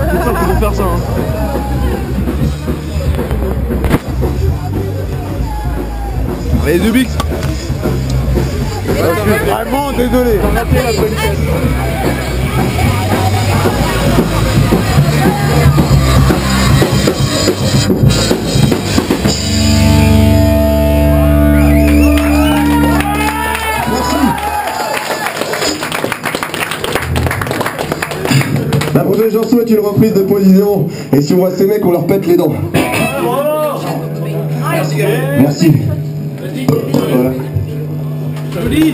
C'est sûr qu'ils vont faire ça. Hein. Allez, Zubix. Vraiment désolé. On a raté la bonne tête. La prochaine chanson est une reprise de Position. Et si on voit ces mecs, on leur pète les dents. Merci. Voilà. Joli.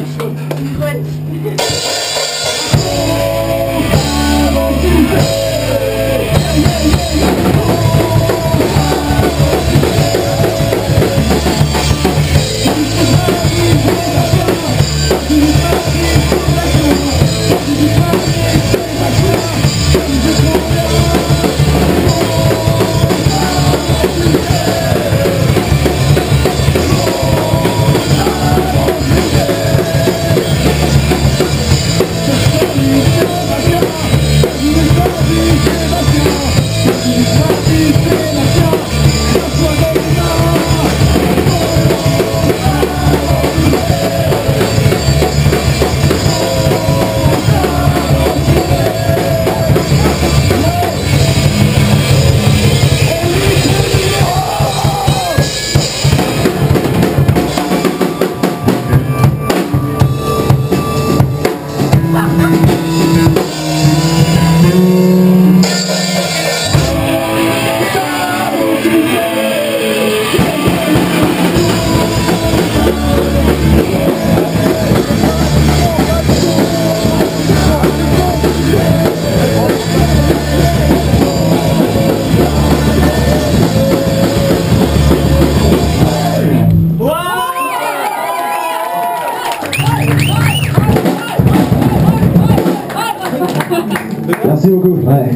Merci beaucoup. Ouais,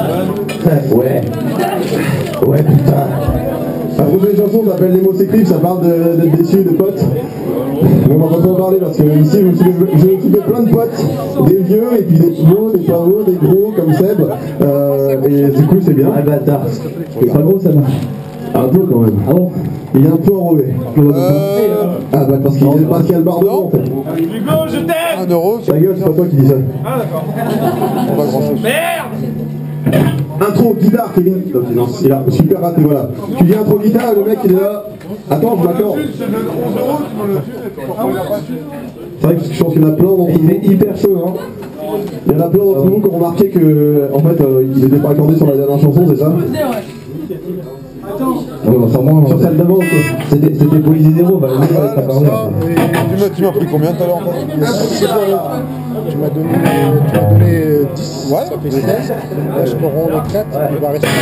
ouais, putain. La prochaine chanson s'appelle Les mots s'écrivent, ça parle d'être déçu de potes. Mais on va pas en parler parce que ici je me suis fait plein de potes, des vieux et puis des beaux, des pas beaux, des gros comme Seb. Et du coup c'est bien. Ah bâtard. C'est pas gros ça va. Un peu quand même. Ah bon? Il est un peu enrobé. Ah bah parce qu'il y a le bar de en fait. Hugo, je t'aime. 1 euro. Ta gueule, c'est pas toi qui dis ça. Ah d'accord. Pas grand chose. Merde. Intro, guitare, Kevin. Non, il a super raté, voilà. Tu dis intro, guitare, le mec il est là. Attends, je m'accorde. C'est vrai que je pense qu'il y en a plein d'entre vous. Il est hyper chaud, hein. Il y en a plein d'entre vous qui ont remarqué que, en fait, il n'était pas accordé sur la dernière chanson, c'est ça? Sur celle d'avant, c'était Poésie Zéro, bah le mec il a pas parlé. Tu m'as pris combien tout à l'heure? Tu m'as donné 10, ouais. ça fait 16. Là, je me rends les 4, il va rester.